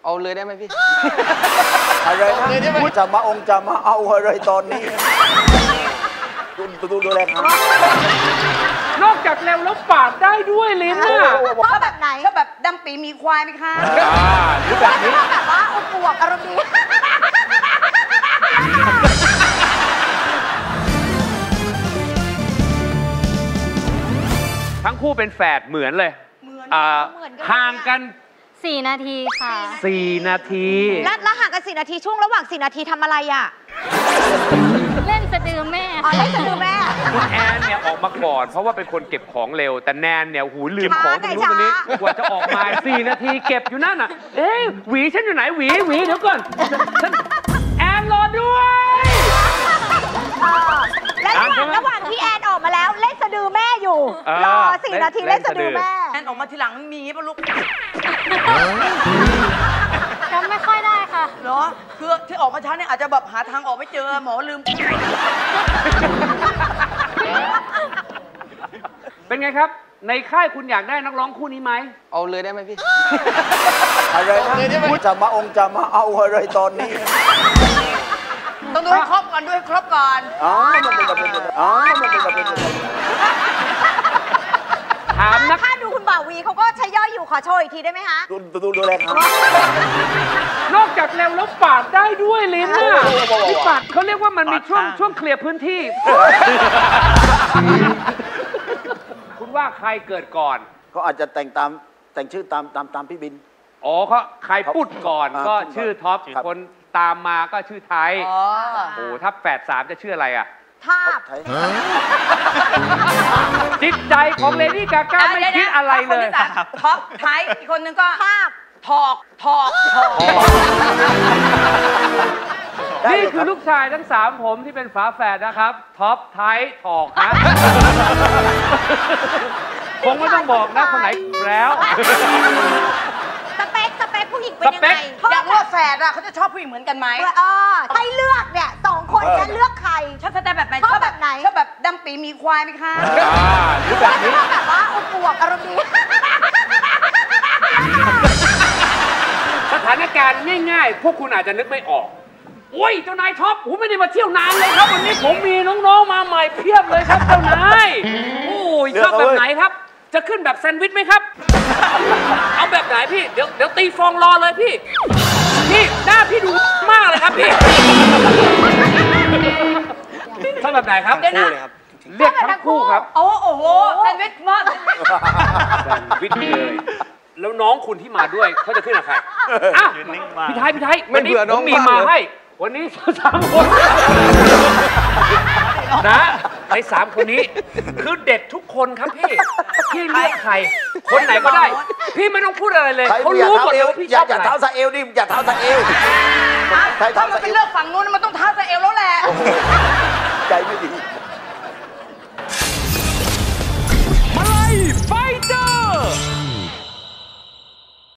เอาเลยได้ไหมพี่อะไรนะจะมาเอาอะไรตอนนี้ดูแลครับนอกจากเร็วแล้วปาดได้ด้วยลิ้นน่ะชอบแบบไหนชอบแบบดำปีมีควายไหมคะหรือแบบนี้แบบว่าอวบอารมณ์ดีทั้งคู่เป็นแฝดเหมือนเลยห่างกัน 4 นาทีค่ะ 4 นาทีแล้วห่างกัน4 นาทีช่วงระหว่าง4 นาทีทำอะไรอ่ะเล่นสะดือแม่เล่นสะดือแม่คุณแอนเนี่ยออกมาก่อนเพราะว่าเป็นคนเก็บของเร็วแต่แนนเนี่ยหูลืมของตรงนู้นตรงนี้กว่าจะออกมา4 นาทีเก็บอยู่นั่นน่ะเอ๊ะหวีฉันอยู่ไหนหวีเดี๋ยวก่อนแอนรอด้วยและระหว่างที่แอนออกมาแล้วเล่นสะดือแม่อยู่รอ4 นาทีเล่นสะดือแม่แอนออกมาทีหลังมีป่ะลูกจำไม่ค่อยได้ค่ะเหรอคือที่ออกมาช้าเนี่ยอาจจะแบบหาทางออกไม่เจอหมอลืมเป็นไงครับในค่ายคุณอยากได้นักร้องคู่นี้ไหมเอาเลยได้ไหมพี่อะไรนะจะมาเอาอะไรตอนนี้ต้องดูให้ครบก่อนด้วยครบก่อนถามนะถ้าดูคุณบ่าววีเขาก็ใช้ย่อยอยู่ขอโชว์อีกทีได้ไหมคะดูแลครับนอกจากเร็วแล้วปาดได้ด้วยลิ้นน่ะที่ปาดเขาเรียกว่ามันมีช่วงเคลียร์พื้นที่คุณว่าใครเกิดก่อนเขาอาจจะแต่งชื่อตามพี่บินอ๋อเขาใครพูดก่อนก็ชื่อท็อปคนตามมาก็ชื่อไทยโอ้ถ้า8-3จะชื่ออะไรอ่ะทาบจิตใจของเลดี้กาก้าไม่คิดอะไรเลยท็อปไทยอีกคนนึงก็ทาบถอกนี่คือลูกชายทั้ง3ผมที่เป็นฝาแฝดนะครับท็อปไทยถอกนะคงไม่ต้องบอกนะคนไหนแล้วสเปคผู้หญิงเป็นยังไงอยากรู้ว่าแฝดอะเขาจะชอบผู้หญิงเหมือนกันไหมให้เลือกเนี่ย2 คนจะเลือกใครชอบสไตล์แบบไหนชอบแบบไหนชอบแบบดำปีมีควายไหมคะหรือแบบนี้แบบว่าอวบอารมณ์ดีสถานการณ์ง่ายๆพวกคุณอาจจะนึกไม่ออกโอ้ยเจ้านายท็อปผมไม่ได้มาเที่ยวนานเลยครับวันนี้ผมมีน้องๆมาใหม่เพียบเลยครับเจ้านายโอ้ยชอบแบบไหนครับจะขึ้นแบบแซนด์วิชไหมครับเอาแบบไหนพี่เดี๋ยวตีฟองรอเลยพี่หน้าพี่ดูมากเลยครับพี่ชอบแบบไหนครับคู่เลยครับเรียกทั้งคู่ครับโอ้โหแซนด์วิชมากแซนด์วิชเลยแล้วน้องคุณที่มาด้วยเขาจะขึ้นกับใครพี่ไทยวันนี้ผมมีมาให้วันนี้3 คนนะใน3 คนนี้คือเด็ดทุกคนครับพี่เลือกใครคนไหนก็ได้พี่ไม่ต้องพูดอะไรเลยเขารู้หมดเลยว่าพี่ชอบอะไรอย่าเท้าซาเอลดิอย่าเท้าซาเอลถ้ามันเป็นเลือกฝั่งนู้นมันต้องเท้าซาเอลแล้วแหละใจไม่ดี